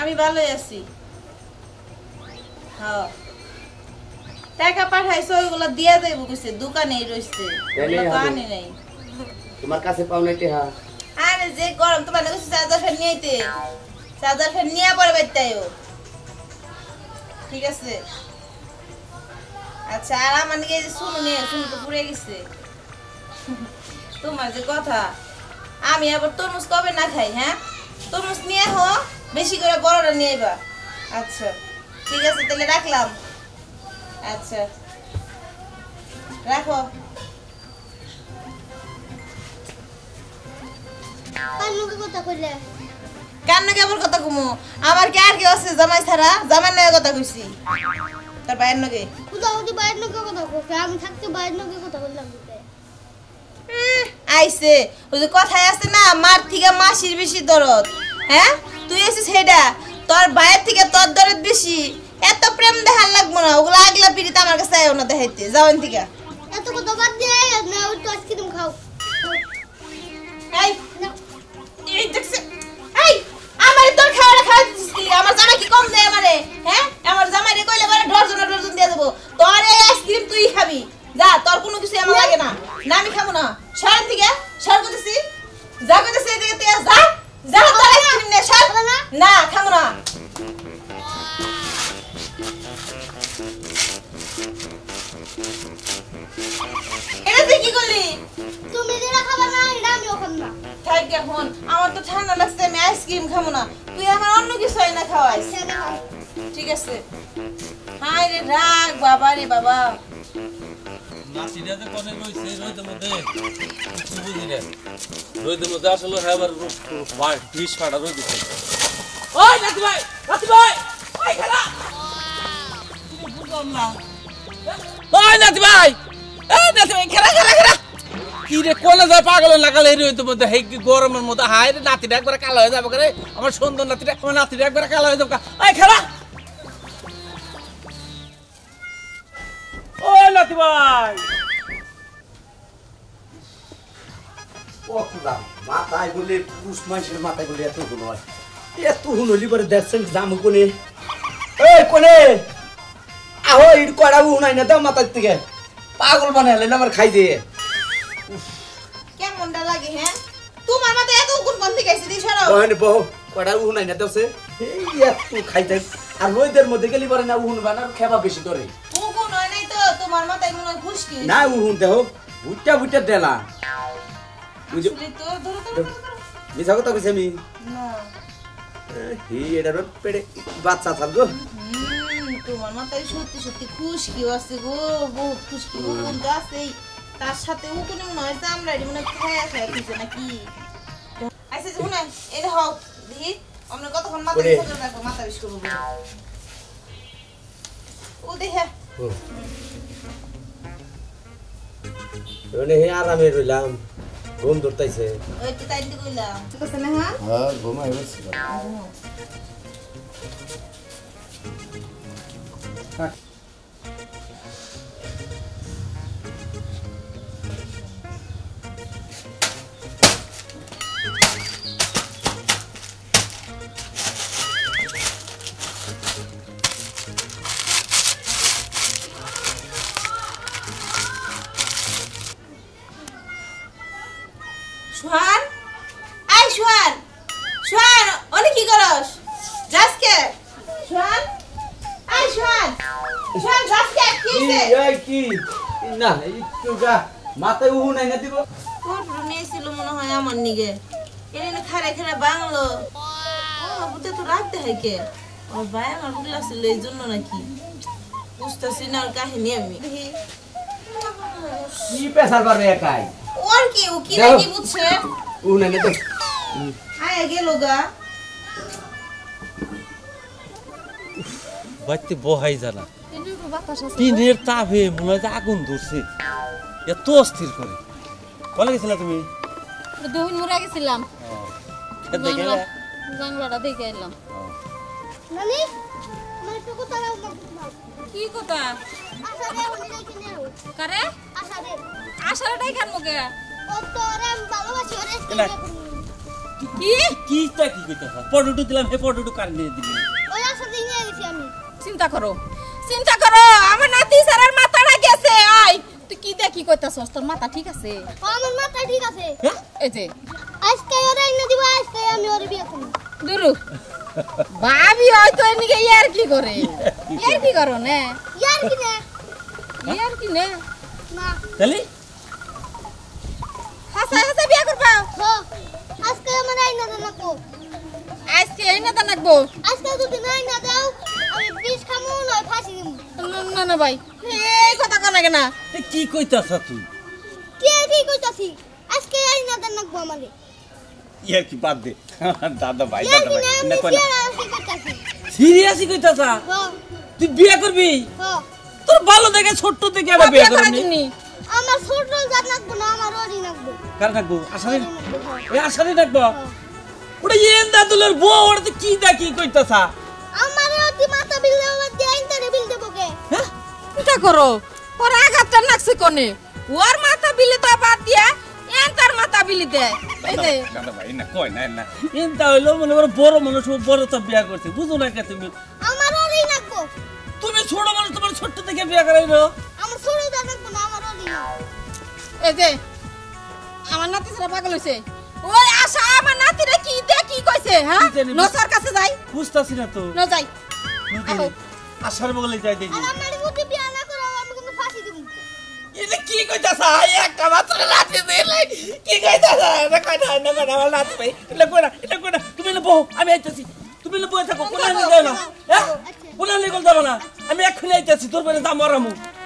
আমি ভালোই আছি। হ্যাঁ টাকা পাঠাইছো ওইগুলো দিয়া দেবো কইছে দোকানেই রইছে দোকানে নাই তোমার কাছে পাও নাই টেহা আরে যে গরম তোমার কাছে চার্জার ফ্যান নিয়ে আইতে চার্জার ফ্যান নিয়ে পরে বাইতাইও ঠিক আছে আচ্ছা আর আমার নিয়ে শুনো নিয়ে শুনো তো পুড়ে গেছে তোমার যে কথা আমি আবার তরমুজ কবে না খাই হ্যাঁ তরমুজ নিয়ে হো বেশি করে বড়টা নিয়ে আইবা আচ্ছা ঠিক আছে তাহলে রাখলাম আচ্ছা রাখো কান্নুকে কথা কইলে কান্না কেবল কথা কমু আমার কি আর কি আছে জামাই ছাড়া জামাই নয় কথা কইছি তার বাইর নগে কোথাও যদি বাইরে নকে কথা কইছে আমি থাকতে বাইরে নকে কথা বললাম আইছে ওই যে কথাই আছে না মার থেকে মাসির বেশি দরদ হ্যাঁ তুই এসেছিস হেডা তোর বাইরের থেকে তোর দরদ বেশি এত প্রেম দেখার লাগবো না ওগুলো আগলা পিড়িতে আমার কাছে আয়ও না দেখাইতে যাওয়ান থেকে এত কথা বাদ দিয়ে না ওই তো আইসক্রিম খাও এই এই দেখছে এই আমার তোর খাওয়াটা খাওয়াচ্ছিস কি আমার জামাই কি কম দেয় আমারে হ্যাঁ আমার জামাই রে কইলে বলে ডজন দিয়ে দেবো তোর এই আইসক্রিম তুই খাবি যা তোর কোনো কিছু আমার লাগে না না আমি খাবো না সরান থেকে সর করতেছি যা করতেছি এদিকে তুই যা যা তোর আইসক্রিম নে সর না খাবো না এটা তুই কি করলি তুমি যেটা খাবা না এটা আমিও খাবো না থাক এখন আমার তো ঠান্ডা লাগছে আমি আইসক্রিম খাবো না তুই আমার অন্য কিছু না খাওয়াইস ঠিক আছে হাই রে রাগ বাবা রে বাবা নাতিটা যে কোনে রইছে রইদের মধ্যে কিছু বুঝি না রইদের মধ্যে আসলে হেবার বিষ ফাটা রই দিছে ওই নাতি ভাই ওই খেলা বুঝলাম না ওই নাতি ভাই খেলা কি রে কোনে যায় পাগল লাগালে রইদের মধ্যে হে গরমের মধ্যে হাই রে নাতিটা একবার কালো হয়ে যাবে করে আমার সুন্দর নাতিটা আমার নাতিটা একবার কালো হয়ে যাবে ওই খেলা ওই নাতি ভাই ওকুলা মাথায় বলে পুরুষ মানুষের মাথায় বলে এত হুন হয় এত হুন হলি পরে দেখছেন জামু কোনে এই কোনে আহো ইট কড়া হুনাই না দাও মাথার থেকে পাগল বানালে না আমার খাই দিয়ে কেমনটা লাগে হ্যাঁ তোমার মাথায় এত কোন কোন থেকে আইছে দিছ রাও ওখানে বহু কড়া হুনাই না দাওছে এই এত খাইতে আর রোদের মধ্যে গেলি পরে না হুন বানার খেবা বেশি করে ও কোন হয় নাই তো তোমার মাথায় মনে হয় খুশকি না হুন দেহ বুটটা দেলা বুঝো তো ধরো মিছা কথা কইছি আমি না হি এটার পেড়ে বাচ্চা থাকবো তোমার মাথায় সত্যি সত্যি খুশকি আছে গো বহুত খুশকি ও কোন আছে তার সাথে ও কোন নয় আমরা মনে খায়া খাইছে নাকি আইছে শুনে এটা হোক দেখি আমরা কতক্ষণ মাথা বিষ রাখবো মাথা বিষ করবো ও দেখে ওনে হে আরামে রইলাম ঘুম ধরতাইছে ওই কি তাই দি কইলাম ঠিক আছে না হ্যাঁ ঘুমাই বসছি সুহান আই সুহান সুহান ওনে কি করস যাসকে সুহান আই সুহান সুহান যাসকে কি এই কি না একটু যা মাথায় উহু নাই না দিব তোর নিয়েছিল মনে হয় আমার নিগে এনে খারে খারে বাংলো ও বুতে তো রাখতে হয় কে ও ভাই আমার বুলা ছিল এই জন্য নাকি বুঝতেছি না ওর কাহিনী আমি কি পেছার পারবে একাই ওর কি ও কি নাকি বুঝছে উহু নাই না তো আয় গেল গা বাইতে বহাই জানা টিনের তাপে মনে হয় আগুন ধরছে এত অস্থির করে বলে গেছিলা তুমি দহিন মুরা গেছিলাম দেখে বাংলাটা দেখে এলাম নানি আমার একটু কথা দাও না কি কথা আশা দে উনি নাকি নেও কারে আশা দে আশাটাই খান মুখে ও তো রাম ভালোবাসি ওরে কি কিটা কি কইতাছ পটুটু দিলাম হে পটুটু কার নিয়ে দিবি ওই আশা দিয়ে নিয়ে গেছি আমি। চিন্তা করো আমার নাতি স্যারের মাথাটা গেছে আই তুই কি দেখি কইতাছস তোর মাথা ঠিক আছে ও আমার মাথা ঠিক আছে। এই যে আজকে ওরে এনে দিব, আজকে আমি ওরে বিয়ে করব। দুরু ভাবি হয়তো এদিকে ইয়ার কি করে ইয়ার কি করো না ইয়ার কি না? ইয়ার কি না না। তাহলে হাসা বিয়া করবা হো, আজকে আমার আইনা দেন না কো। আজকে এই না নাকবো আজকে যদি নাই না দাও আমি বিষ খামু নয় ফাঁসি দিমু। না ভাই এই কথা কন লাগে না এ কি কইতাছ তুই কি কইতাছি? আজকে আইনা দেন না কো আমারে। ইয়ার কি বাদ দে দাদা ভাই ইয়ার কি না? না আমি কই না কি কইতাছি? সিরিয়াসই কইতাছ হো তুই বিয়ে করবি হো, তোর ভালো দেখে ছোট্ট থেকে আবার বিয়ে করবি আমার ছোট জাত নাকবো না, আমার ওরই নাকবো। কার থাকবো আসামি ওরই নাকবো, হো। এই আসামি থাকবো ওটা ইয়েন্দা দুলের বউ ওটা তুই কি দেখি কইতাছ আমার ওটি মাথা বিল দেবো, আমার দিয়ে আইনটারে বিল দেবো কে? হ্যাঁ চিন্তা করো ওর আঘাতটা নাকছে কোনে ওর মাথা বিলি তো বাদ দিয়া এন তার মাথা বিলি দেয় এই যে দাদা ভাই না কই না না ইনতা হইলো মনে করো বড় মানুষ ও বড় তো বিয়ে করছে বুঝো না কে তুমি আমার ওরই নাকবো। তুমি ছোট মানুষ তোমার ছোট্ট থেকে বিয়ে করাইলো আমার ছোট জাত নাকবো না, আমার ওরই নাকবো। এই যে আমার নাতি সারা পাগল হইছে ওই আশা আমার নাতিরে কি দে কি কইছে হ্যাঁ কি জানি? নসার কাছে যাই বুঝতাছি না তো ন যাই আহো। আসার বগলে যাই দেখি আর আমার মধ্যে বিয়া না করো, আমি কিন্তু ফাঁসি দেবো। এটা কি কইতাছ একটা মাত্র লাঠি দিলে কি কইতাছ না কই না না কই না আমার লাঠি ভাই এটা কই না তুমি না বউ আমি আইতাছি তুমি না বউ থাকো কোনা নিয়ে যাও না হ্যাঁ কোনা নিয়ে গল যাব না আমি এক্ষুনি আইতাছি তোর বলে দাম মরামু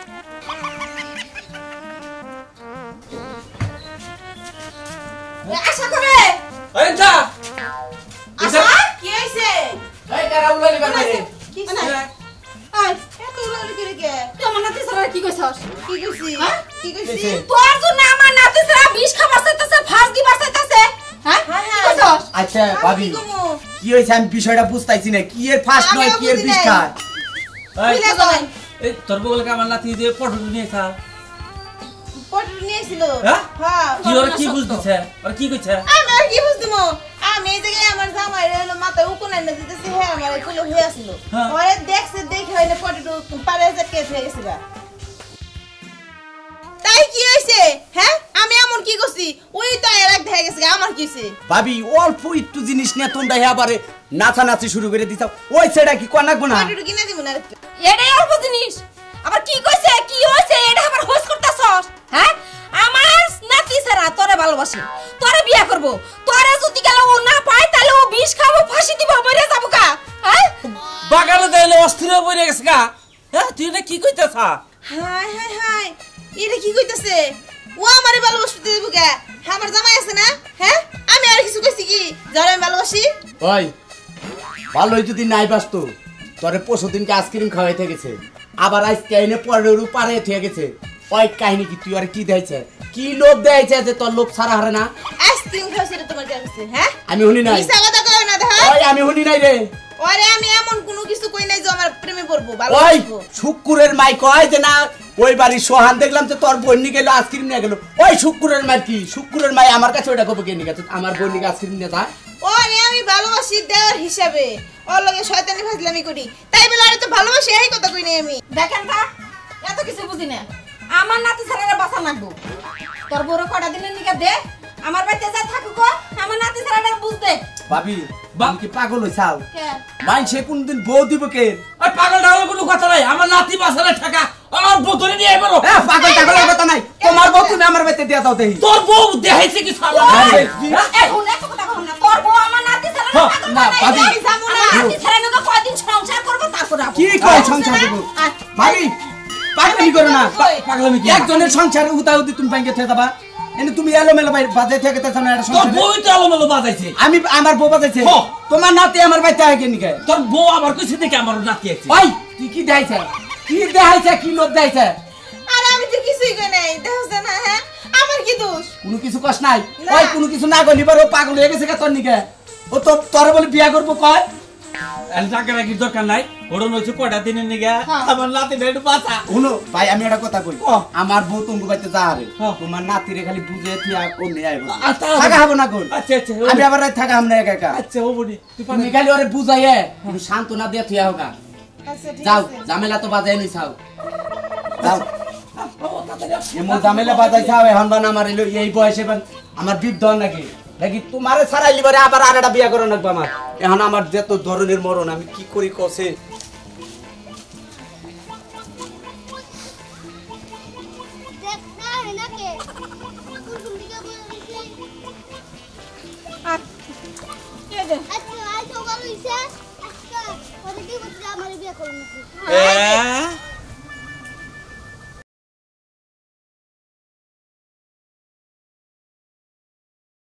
আশা করে এই যা আশা কি হইছে এই কারা উলালি বানাই কি হইছে আই এত উড়াউড়ি করে কে তুই আমার নাতি সারা কি কইছস কি কইছি কি কইছি কইছে? তোর জন্য আমার নাতি সারা বিষ খাবার চাইতেছে ফাঁস দিবার চাইতেছে হ্যাঁ হ্যাঁ, কি হ্যাঁ। কইছস আচ্ছা ভাবি কি কমু কি হইছে আমি বিষয়টা বুঝতাইছি না কি এর ফার্স্ট আমিও নয় কি এর বুঝি বিষ নাই। খায় এই মিলে যাই এই তোর বগলে আমার লাঠি দিয়ে পটল নিয়ে খা পটল নিয়েছিল হ্যাঁ? হ্যাঁ কি ওর কি বুঝতেছে আর কি কইছে আমি আর কি বুঝদিমু আমি এই জায়গায় আমার জামাই হলো মাথায় উকুন এনে দিতেছি হ্যাঁ আমার এগুলো হয়ে আসিল হ্যাঁ। ওরে দেখছে দেখে হইলে পটেটো পারে যে কেস হয়ে গেছে গা। তাই কি হইছে হ্যাঁ আমি এমন কি করছি ওই তো এর এক দেখা গেছে গা, আমার কি হইছে ভাবি অল্প একটু জিনিস নিয়ে তোমরা এবারে নাচানাচি শুরু করে দিতাও ওই সেটা কি কনাকবো না পটেটো কিনা দিব না আরেকটু। এটাই অল্প জিনিস আবার কি কইছে কি হইছে এটা আবার হোস করতেছস হ্যাঁ আমার নাতি সারা তোরে ভালোবাসি তোরে বিয়া করব তোরে যদি গেল ও না পায় তাহলে ও বিষ খাবো ফাঁসি দিব মরে যাবো কা হ্যাঁ বাগালে যাইলে অস্থির হয়ে পড়ে গেছে গা হ্যাঁ তুই না কি কইতাছ হাই হাই হাই এটা কি কইতাছে ও আমারে ভালোবাসতে দেব গা আমার জামাই আছে না হ্যাঁ আমি আর কিছু কইছি কি যারা আমি ভালোবাসি ওই ভালোই যদি নাই বাসতো তোরে পরশু দিনকে আইসক্রিম খাওয়াইতে গেছে আবার আজকে এনে পরের পারে থেকে গেছে ওই কাহিনী কি তুই আর কি দেয়ছে কি লোভ দেয়ছে যে তোর লোভ সারা হারে না আইসক্রিম খাওয়াছে এটা তোমার কাছে হ্যাঁ আমি শুনি নাই মিছা কথা কই না দেখা ওই আমি শুনি নাই রে ওরে আমি এমন কোনো কিছু কই নাই যে আমার প্রেমে পড়বো ওই ভালোবাসবো শুক্কুরের মাই কয় যে না ওই বাড়ি সোহান দেখলাম যে তোর বোন নিয়ে গেল আইসক্রিম নিয়ে গেল ওই শুক্কুরের মাই কি শুক্কুরের মাই আমার কাছে ওইটা কবে নিয়ে গেছে আমার বোন নিয়ে আইসক্রিম নিয়ে তা ওরে আমি ভালোবাসি দেওয়ার হিসাবে ওর লগে শয়তানি ফাজলামি করি তাই বলে আরে তো ভালোবাসি এই কথা কই নাই আমি দেখেন তা এত কিছু বুঝি না আমার নাতি সারারে বাসা নাগবো তোর বড় কটা দিনের নিকা দে আমার বাড়িতে যা থাকুক আমার নাতি সারারে বুঝ দে ভাবি বাম কি পাগল হইছাও কে মাই সে কোনদিন বউ দিব কে ওই পাগল ডাগল কোনো কথা নাই আমার নাতি বাসালে টাকা আমার বোতলে নিয়ে আইবো এ পাগল টাগলের কথা নাই তোমার বউ তুমি আমার বাড়িতে দিয়া দাও দেই তোর বউ দেখাইছে কি সালা এখন এত কথা কম না তোর বউ আমার নাতি সারারে হ্যাঁ, পাগল না, বানাইছে। ভাবি। আমি যাবো না। আমার নাতি সারারে তো কয়দিন সংসার করবো তারপর কি কয় সংসার দেব ভাবি পাগলামি করো না পাগলামি কি একজনের সংসারে উদাউদি তুমি ব্যাংকে থেকে যাবা এনে তুমি এলো মেলো বাজে থেকে তেছ না এটা তোর সংসারে বউ তো এলোমেলো বাজাইছে আমি আমার বউ বাজাইছে হ্যাঁ। তোমার নাতি আমার বাড়িতে আগে নিকে তোর বউ আবার কইছে দেখে আমার নাতি আছে ওই তুই কি দেখাইছে কি দেখাইছে কি লোভ দেখাইছে আরে আমি তো কিছুই কই নাই দেখছ না হ্যাঁ আমার কি দোষ কোনো কিছু কষ্ট নাই না। ওই কোনো কিছু না গলিবার ও পাগল হয়ে গেছে তোর নিকে ও তো তোর বলে বিয়া করবো কয় টাকা রাখির দরকার নাই ওরন হচ্ছে কয়টা দিনের নিগা আমার নাতিটা একটু বাঁচা শুনো ভাই আমি একটা কথা কই ও। আমার বউ তুমি বাইতে যা রে হ্যাঁ। তোমার নাতিরে খালি বুঝে থিয়া কোন নিয়ে আইবো আচ্ছা, থাকা হবে না কোন আচ্ছা আচ্ছা আমি আবার রাত থাকা আমরা একা একা আচ্ছা ও বলি তুই তুমি খালি ওরে বুঝাইয়ে তুমি সান্ত্বনা দিয়ে থিয়া হোগা আচ্ছা ঠিক যাও আছে ঝামেলা তো বাজাই নি চাও যাও এমন ঝামেলা বাজাই চাও এখন বান আমার এই বয়সে বান আমার বৃদ্ধ নাকি নাকি তোমারে ছাড়াইলি বারে আবার আর একটা বিয়া করে নাকবো আমার এখন আমার যত ধরনের মরণ আমি কি করি কসে দেখ না এনাকে কোন দিকে বলছিস এই যে আচ্ছা আজ সকাল হইছে আজকে ওরে কি বলছিস আমার বিয়ে করব নাকি এ